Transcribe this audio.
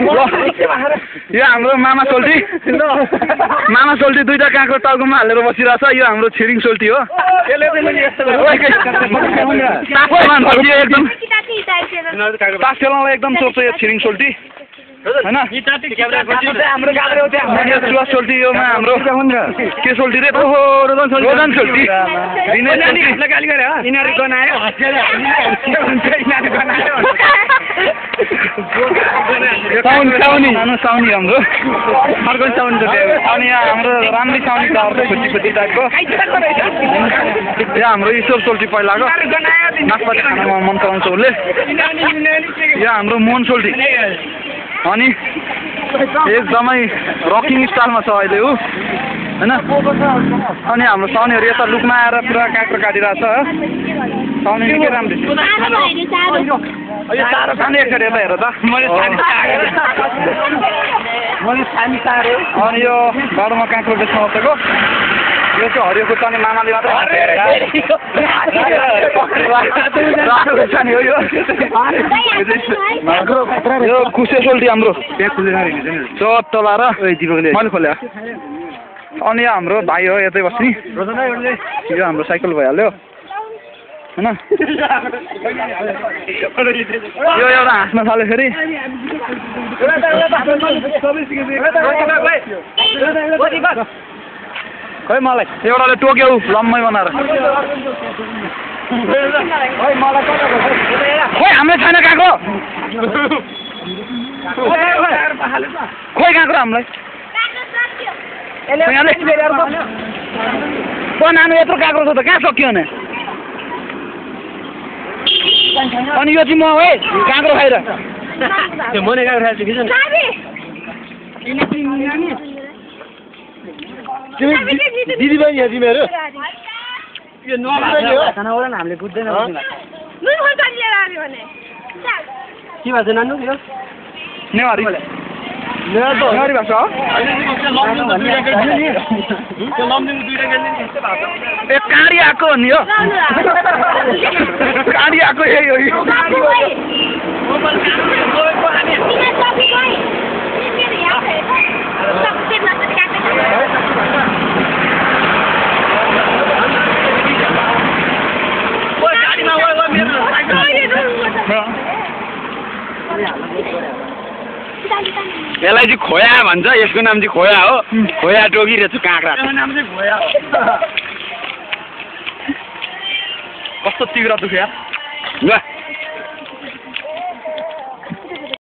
यो हाम्रो मामा सोल्टी मामा सोल्टी दुईटा काँक्रो टाउकोमा हालेर बसिरहेछ यो हाम्रो छिरिङ सोल्टी हो एकदम एकदम चोप्छ यो छिरिङ सोल्टी हैन चुवा सोल्टी यो हाम्रो के सोल्टी रे ओहो रोदन सोल्टी साउनी हाम्रो अर्को साउनी अनि यहाँ हाम्रो राम्रै साउनी छ अर्को खुट्टी टाइपको यहाँ हाम्रो ईश्वर सोल्टी पहिलाको नास्पाती खानामा मन पराउँछ उसले यहाँ हाम्रो मोहन सोल्टी अनि एकदमै रकिङ स्टाइलमा छ अहिले ऊ हैन अनि हाम्रो साउनीहरू यता लुकमा आएर पुरा काँक्रो काटिरहेछ साउनी निकै राम्रो सानो एकचोटि यता हेर त अनि यो बाटोमा काँक्रो बेच्न आउँछको यो चाहिँ हरियो खुर्सानी मामाले मात्र यो कुसे सोल्टी हाम्रो चलाएर मैले खोल्या अनि यो हाम्रो भाइ हो यतै बस्ने यो हाम्रो साइकल भइहाल्यो हैन यो एउटा हाँस्न थाल्यो फेरि खै मलाई एउटाले टोक्यौ लम्मै बनाएर खोइ हाम्रो छैन काँक्रो खोइ काँक्रो हामीलाई नानु यत्रो काँक्रो छ त कहाँ सक्यो भने अनि यो चाहिँ म है काँक्रो खाएर दिदी बहिनी हो तिमीहरू हामीले बुझ्दैन के भन्छ नानु नेवारी नेवारी भाषा हो ए काँडी आएको हो नि हो काँडी आएको यही हो यसलाई चाहिँ खोया भन्छ यसको नाम चाहिँ खोया हो खोया टोकिरहेछु काँक्रा कस्तो तिग्रा दुख्या